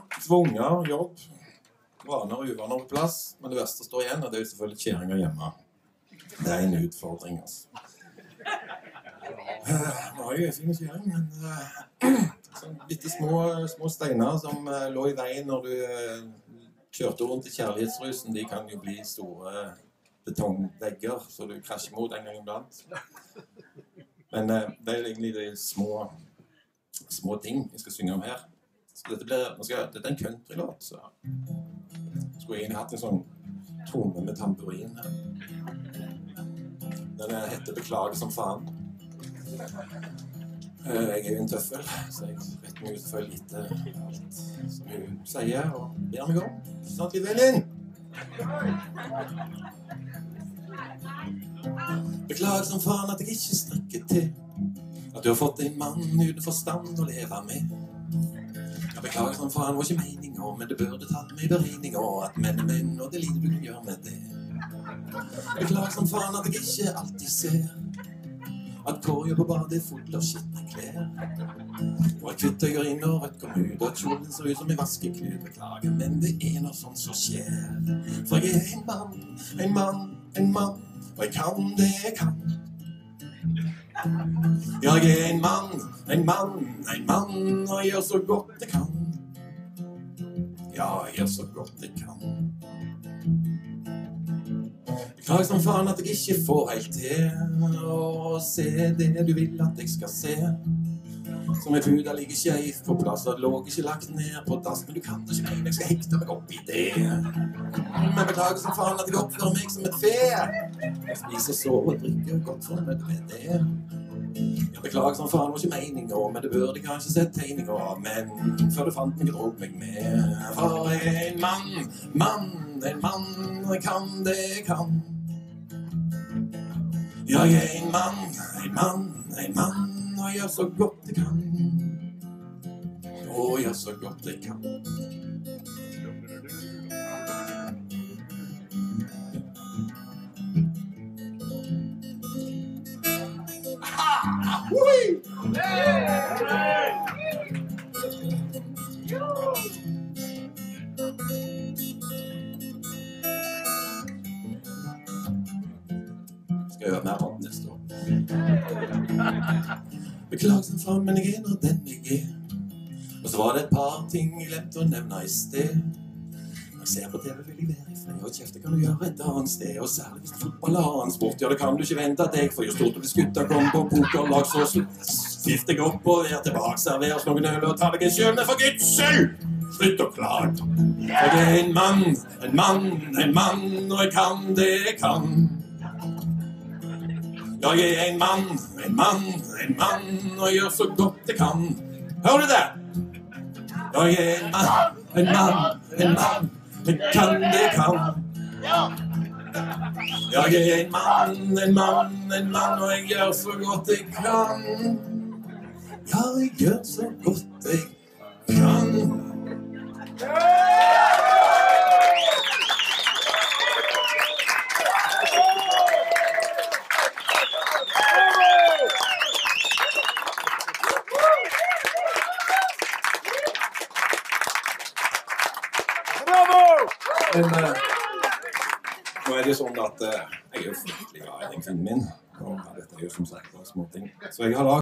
Tvunger, jobb, vaner og uvaner på plass. Men det verste står igjen, og det er jo selvfølgelig kjæringer hjemme. Det er en utfordring, altså. Det var jo en fin kjæring, men sånn bitte små steiner som lå i veien når du kjørte rundt i kjærlighetsrusen, de kan jo bli store betongvegger, så du krasjer mot en gang iblant. Men det er egentlig de små ting jeg skal synge om her. Så dette er en countrylåt, så skulle jeg egentlig hatt en sånn tromme med tamburin her. Den heter Beklager som faen. Jeg er jo en tøffel, så jeg vet meg ut for lite alt som hun sier og ber meg om. Snart litt vel inn! Beklager som faen at jeg ikke strekker til, at du har fått en mann uten forstand å leve med. Jeg beklager som faen var ikke meningen, men det burde tatt meg i beregning, og at menn er menn, og det lite du kan gjøre med det. Beklager som faen at jeg ikke alltid ser at korja på badet er full av skittne klær, og at kvitter går inn og rødt kommer ut, og at kjolen ser ut som en vaskeklut. Beklager, men det er noe sånt som skjer, for jeg er en mann, og jeg kan det jeg kan. Jeg er en mann, og jeg gjør så godt jeg kan. Ja, jeg gjør så godt jeg kan. Beklager som faen at jeg ikke får helt til å se det du vil at jeg skal se. Som en puda ligger skjev på plass, og lå ikke lagt ned på dass, men du kan det ikke mene, jeg skal hekte meg opp i det. Men beklager som faen at jeg oppfører meg som et fe. Jeg spiser, sover og drikker godt for meg med det. Jeg beklager som faen var ikke meninger, men det burde kanskje sett tegninger, men før du fant meg og drog meg med. For jeg er en mann, og jeg kan det jeg kan. Jeg er en mann, og jeg gjør så godt jeg kan. Og jeg gjør så godt jeg kan. Skal jeg gjøre mer på neste år. Beklager som faen, men jeg er nå den jeg er. Og så var det et par ting jeg glemte å nevne i sted. Når jeg ser på TV vil jeg være i fred, og kjefte kan du gjøre et annet sted. Og særlig hvis fotball er annen sport, ja det kan du ikke vente deg, for jo stort du blir skutt av kom på pokerlag, så skift deg opp og vær tilbake, server oss noen øl og ta deg en sjøl, men for Guds skyld! Slutt å klage. For jeg er en mann, og jeg kan det jeg kan. Ja, jeg er en mann, og jeg gjør så godt jeg kan. Hører du det? Ja, jeg er en mann, jeg kan det jeg kan. Ja, jeg er en mann, og jeg gjør så godt jeg kan. Ja, jeg gjør så godt jeg kan. Men nå er det jo sånn at jeg er jo fryktelig glad i den kvinnen min, og dette er jo som sagt små ting. Så jeg har